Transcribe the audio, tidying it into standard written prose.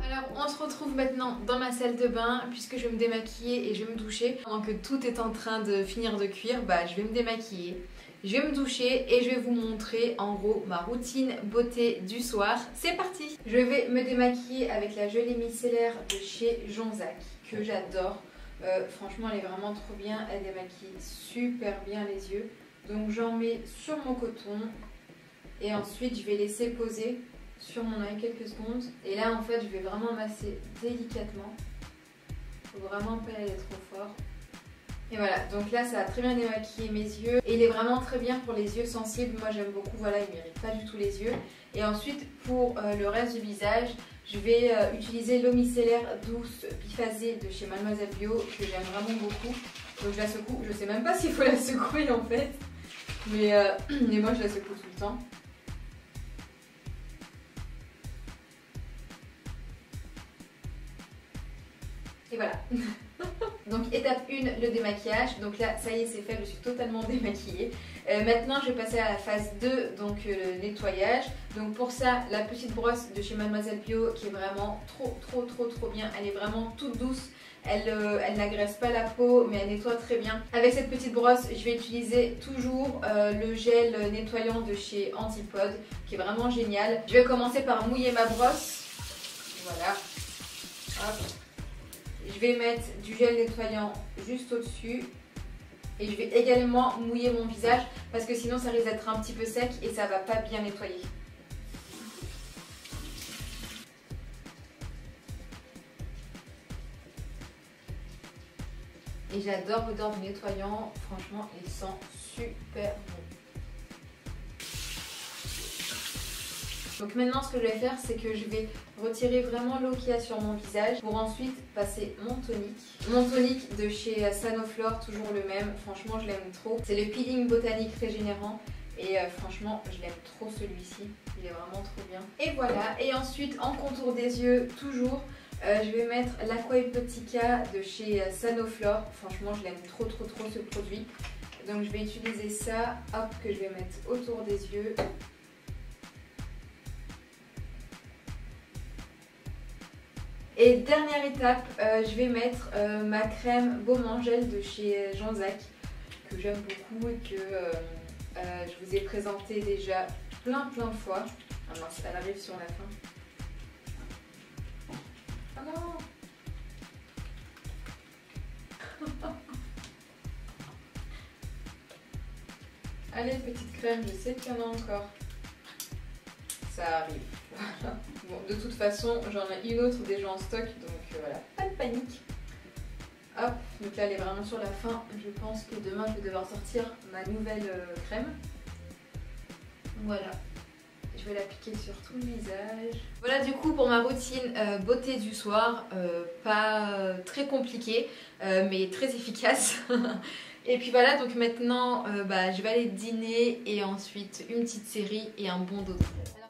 Alors on se retrouve maintenant dans ma salle de bain puisque je vais me démaquiller et je vais me doucher. Pendant que tout est en train de finir de cuire, je vais me démaquiller, je vais me doucher et je vais vous montrer en gros ma routine beauté du soir. C'est parti! Je vais me démaquiller avec la gelée micellaire de chez Jonzac que j'adore. Franchement elle est vraiment trop bien, elle démaquille super bien les yeux. Donc j'en mets sur mon coton et ensuite je vais laisser poser sur mon œil quelques secondes. Et là en fait je vais vraiment masser délicatement. Faut vraiment pas y aller trop fort. Et voilà, donc là ça a très bien démaquillé mes yeux. Et il est vraiment très bien pour les yeux sensibles. Moi j'aime beaucoup, voilà, il m'irrite pas du tout les yeux. Et ensuite pour le reste du visage, je vais utiliser l'eau micellaire douce biphasée de chez Mademoiselle Bio que j'aime vraiment beaucoup. Donc je la secoue, je sais même pas s'il faut la secouer en fait. Mais moi je la secoue tout le temps. Et voilà. Donc étape 1, le démaquillage. Donc là ça y est c'est fait, je suis totalement démaquillée. Maintenant je vais passer à la phase 2, donc le nettoyage. Donc pour ça la petite brosse de chez Mademoiselle Bio qui est vraiment trop bien. Elle est vraiment toute douce. Elle n'agresse pas la peau mais elle nettoie très bien. Avec cette petite brosse je vais utiliser toujours le gel nettoyant de chez Antipode qui est vraiment génial. Je vais commencer par mouiller ma brosse. Voilà. Hop. Je vais mettre du gel nettoyant juste au-dessus. Et je vais également mouiller mon visage parce que sinon ça risque d'être un petit peu sec et ça va pas bien nettoyer. Et j'adore l'odeur du nettoyant, franchement il sent super bon. Donc maintenant ce que je vais faire c'est que je vais retirer vraiment l'eau qu'il y a sur mon visage pour ensuite passer mon tonique. Mon tonique de chez Sanoflore, toujours le même, franchement je l'aime trop. C'est le peeling botanique régénérant et franchement je l'aime trop celui-ci, il est vraiment trop bien. Et voilà, et ensuite en contour des yeux toujours, je vais mettre l'Aquaepotica de chez Sanoflore. Franchement je l'aime trop ce produit. Donc je vais utiliser ça, hop, que je vais mettre autour des yeux. Et dernière étape, je vais mettre ma crème Baume Angèle de chez Jonzac que j'aime beaucoup et que je vous ai présenté déjà plein de fois. Ah mince, elle arrive sur la fin. Ah non! Allez petite crème, je sais qu'il y en a encore. Ça arrive. Voilà. Bon, de toute façon, j'en ai une autre déjà en stock, donc voilà, pas de panique. Hop, donc là elle est vraiment sur la fin. Je pense que demain je vais devoir sortir ma nouvelle crème. Voilà, je vais l'appliquer sur tout le visage. Voilà du coup pour ma routine beauté du soir, pas très compliquée, mais très efficace. Et puis voilà, donc maintenant je vais aller dîner et ensuite une petite série et un bon dodo.